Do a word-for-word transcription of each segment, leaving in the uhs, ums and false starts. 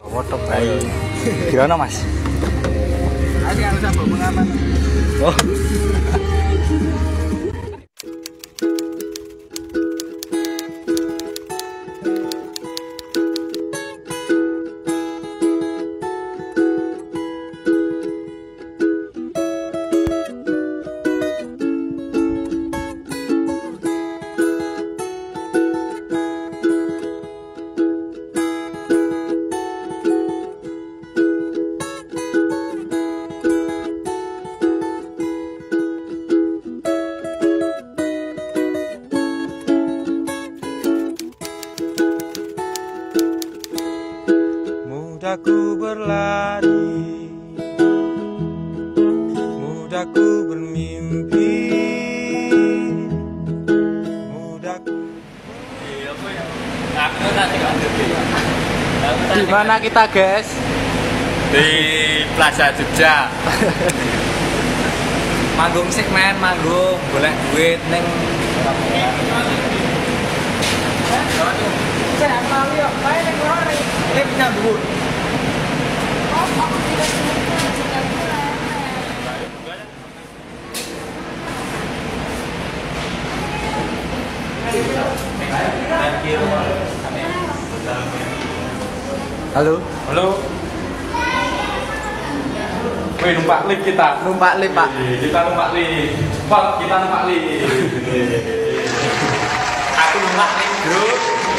Foto bayi. Gimana Mas? Ini harus sabuk pengaman. Oh. Mudahku berlari, mudahku bermimpi, mudahku. Di mana kita, guys? Di Plaza Jogja. Manggung sik men, manggung, golek duit ning jangan mau yuk, bae ning lore. Nek nyambut. Halo. Halo. Wih, numpak lift kita. Numpak lift, Pak. Kita numpak lift. Pak, kita numpak lift. Aku numpak ning grup.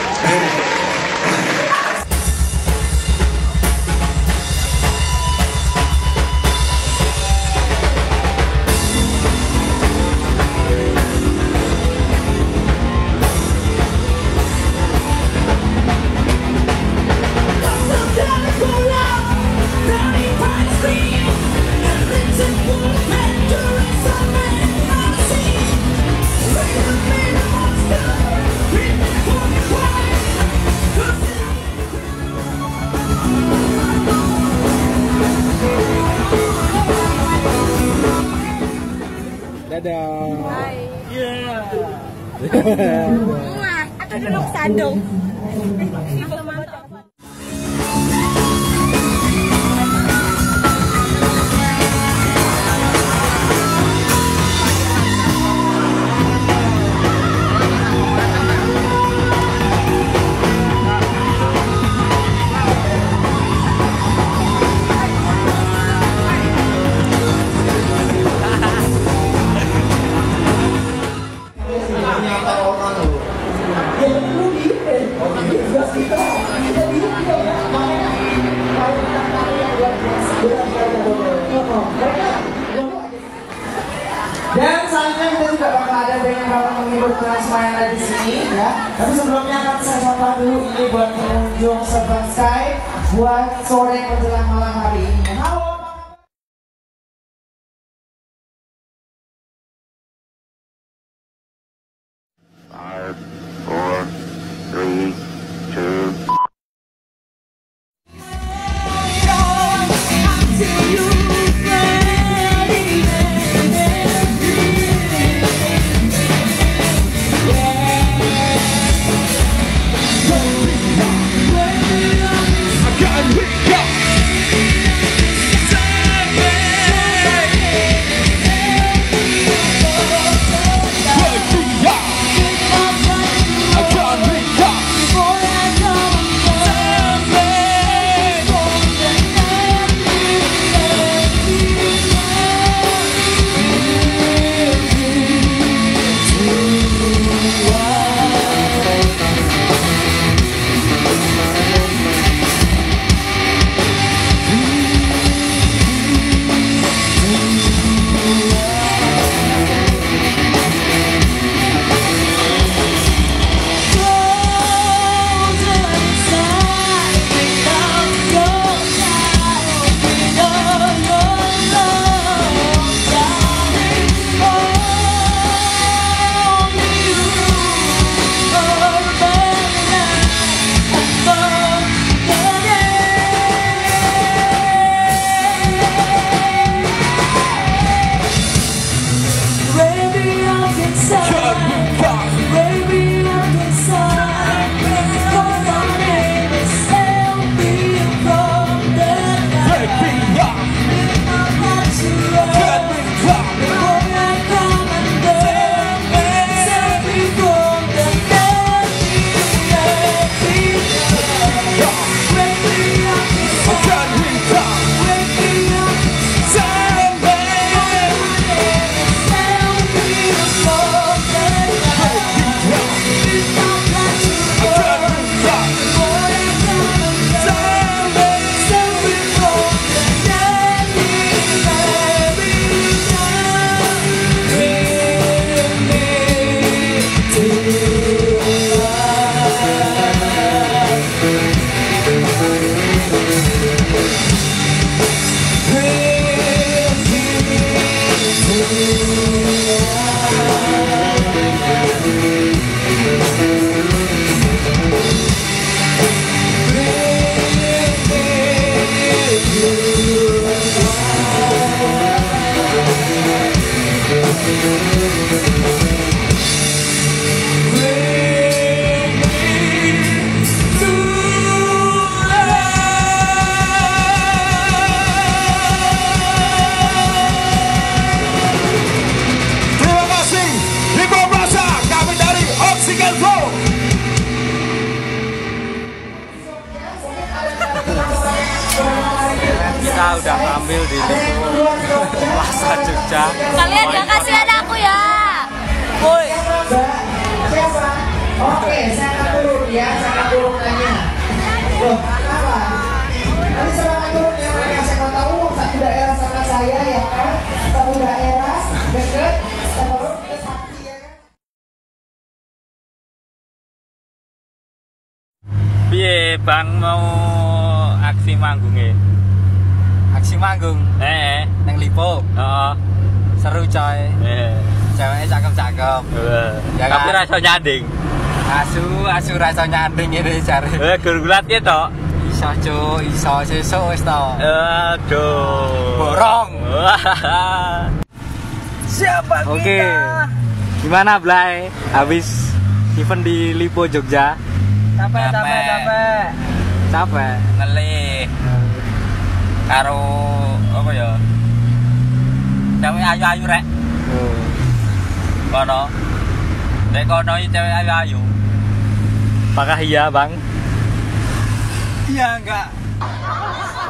Dadah. Hai. Yeah. Wah, aku duduk sandung. Dan selanjutnya kita juga bakal ada band yang bakal menghibur kalian semua yang ada di sini ya. Tapi sebelumnya akan saya sapa dulu ini buat pengunjung Serban Sky buat sore menjelang malam hari ini. Halo. Five, four, three, two. I got kita udah tampil di Lipo Plaza Jogja. Kalian gak kasihan aku ya? Woi. Siapa? Oke, saya akan turun ya, saya akan turun nanya. Loh, kenapa? Nanti saya akan turun ya, mereka saya mau tahu satu daerah sama saya ya kan? Satu daerah deket, terus kita sakti ya kan? Piye Bang mau aksi manggungnya? Aksi manggung Eh, neng Lipo. heeh. Seru coy. Eh. Ceweknya cakep-cakep. Ya Tapi kan? rasa nyanding. Asu, asu rasa nyanding ini cari. Eh, gurgulat ya tok. Iso cu, iso sesuk wis to. Aduh. Borong. Siapa Oke. Gimana Blay? Habis event di Lipo Jogja? Capek, capek, capek. Capek. Ngelih. Karo apa ya? Cewek ayu-ayu rek. Oh. Kono. Nek kono iki cewek ayu-ayu. Apakah iya, Bang? Iya enggak.